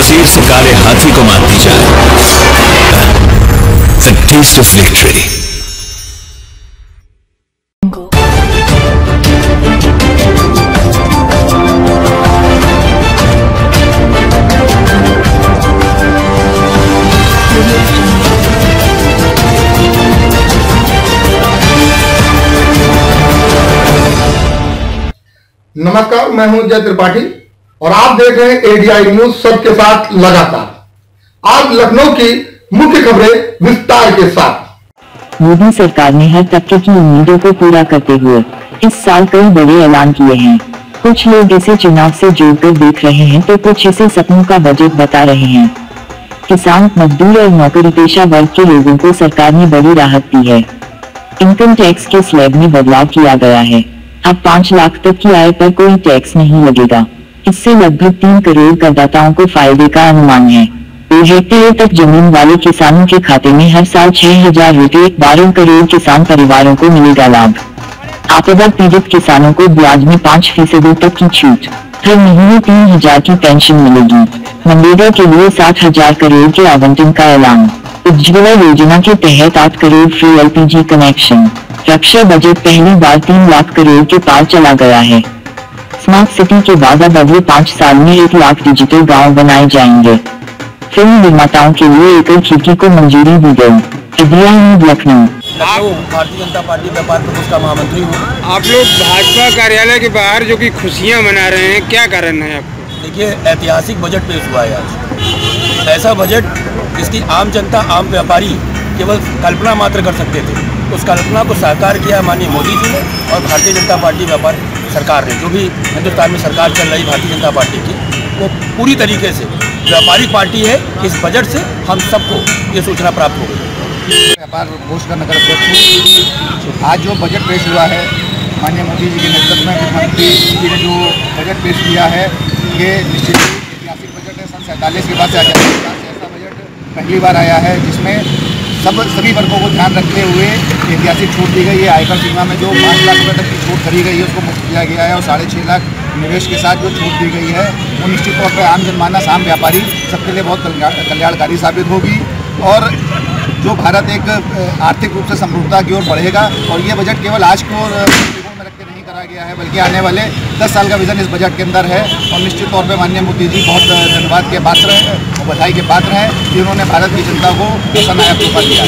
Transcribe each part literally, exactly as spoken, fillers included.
जंजीर से काले हाथी को मार दी जाए। The taste of victory. नमस्कार, मैं हूं जय त्रिपाठी और आप देख रहे हैं एडीआई न्यूज सबके साथ लगातार। आज लखनऊ की मुख्य खबरें विस्तार के साथ। मोदी सरकार ने हर तबके की उम्मीदों को पूरा करते हुए इस साल कई बड़े ऐलान किए हैं। कुछ लोग इसे चुनाव से जोड़कर देख रहे हैं तो कुछ इसे सपनों का बजट बता रहे हैं। किसान, मजदूर और नौकरीपेशा वर्ग के लोगों को सरकार ने बड़ी राहत दी है। इनकम टैक्स के स्लैब में बदलाव किया गया है। अब पाँच लाख तक की आय पर कोई टैक्स नहीं लगेगा। इससे लगभग तीन करोड़ करदाताओं को फायदे का अनुमान है। दो हेक्टेयर तक जमीन वाले किसानों के खाते में हर साल छह हजार रूपए बारह करोड़ किसान परिवारों को मिलेगा लाभ। आपदा पीड़ित किसानों को ब्याज में पाँच फीसदी तक की छूट। हर महीने तीन हजार की पेंशन मिलेगी। मनरेगा के लिए साठ हजार करोड़ के आवंटन का ऐलान। उज्ज्वला योजना के तहत आठ करोड़ फ्री एलपीजी कनेक्शन। रक्षा बजट पहली बार तीन लाख करोड़ के पार चला गया है। स्मार्ट सिटी के बाद अब अगले पाँच साल में एक लाख डिजिटल गांव बनाए जाएंगे। फिल्म निर्माताओं के लिए एकल खिड़की को मंजूरी दी गई। ADI news Lucknow. Bharatiya Janata party व्यापार प्रकोष्ठ का महामंत्री हूँ। आप लोग भाजपा कार्यालय के बाहर जो कि खुशियाँ मना रहे हैं, क्या कारण है आपको? देखिए, ऐतिहासिक बजट पेश हुआ है आज। ऐसा बजट जिसकी आम जनता, आम व्यापारी केवल कल्पना मात्र कर सकते थे, उस कल्पना को साकार किया माननीय मोदी जी ने और भारतीय जनता पार्टी व्यापार सरकार ने। जो भी हिंदुस्तान में सरकार चल रही भारतीय जनता पार्टी की, वो पूरी तरीके से व्यापारिक पार्टी है। इस बजट से हम सबको ये सूचना प्राप्त हो गई। व्यापार कोष का नगर अध्यक्ष। आज जो बजट पेश हुआ है, माननीय मोदी जी के नेतृत्व में मुख्यमंत्री जी ने जो बजट पेश किया है, ये निश्चित ऐतिहासिक बजट है। सन सैंतालीस के बाद से आजादी के बाद से ऐसा बजट पहली बार आया है जिसमें सब सभी वर्गों को ध्यान रखते हुए ऐतिहासिक छूट दी गई है। आयकर सीमा में जो पाँच लाख रुपए तक की छूट करी गई है उसको मुक्त किया गया है और साढ़े छः लाख निवेश के साथ जो छूट दी गई है वो निश्चित तौर पर आम जनमानस, आम व्यापारी सबके लिए बहुत कल्याणकारी साबित होगी और जो भारत एक आर्थिक रूप से समृद्धता की ओर बढ़ेगा। और ये बजट केवल आज को में रख के नहीं करा गया है, बल्कि आने वाले दस साल का विजन इस बजट के अंदर है। और निश्चित तौर पे माननीय मोदी जी बहुत धन्यवाद के पात्र हैं और बधाई के पात्र हैं कि उन्होंने भारत की जनता को ऐसा नया तोहफा दिया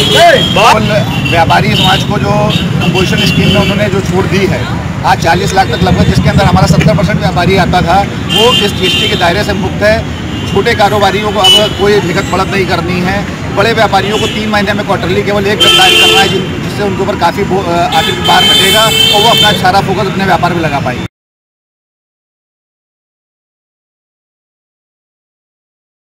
है। व्यापारी समाज को जो कंपोजिशन स्कीम में उन्होंने जो छूट दी है, आज चालीस लाख तक लगभग, जिसके अंदर हमारा सत्तर परसेंट व्यापारी आता था, वो इस जीएसटी के दायरे से मुक्त है। छोटे कारोबारियों को अब कोई भिगत पड़त नहीं करनी है। बड़े व्यापारियों को तीन महीने में क्वार्टरली केवल एक दायर करना है, जिससे उनके ऊपर काफ़ी आर्थिक भार घटेगा और वो अपना सारा फोकस अपने व्यापार में लगा पाएंगे।